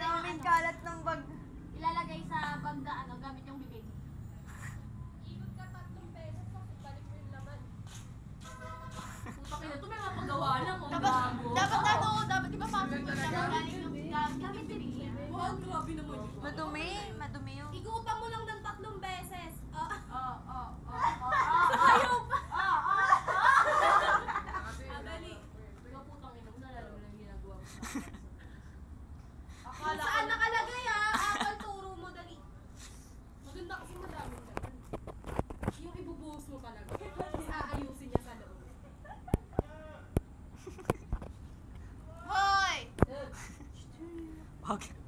daming kalat ng bag. Ilalagay sa bag na ano, gamit yung bibig. Ikot ka 3 beses kasi balik mo yung laman. Puta kayo, ito may mapagawa lang. Dapat di ba pasok mo yung laman? Gamit bibig. Wow, grabe naman yun. Madumi yung... Igutan mo lang ng 3 beses. Ayaw pa! Dali. Ikaw putang ina mo, nalala mo lang ginagawa mo. Saan nakalagay Apple, turo mo, dali. Maganda kasi maraming laman. Yung ibubuhos mo talaga. Tapos aayusin niya sa loob. Hoy! Okay.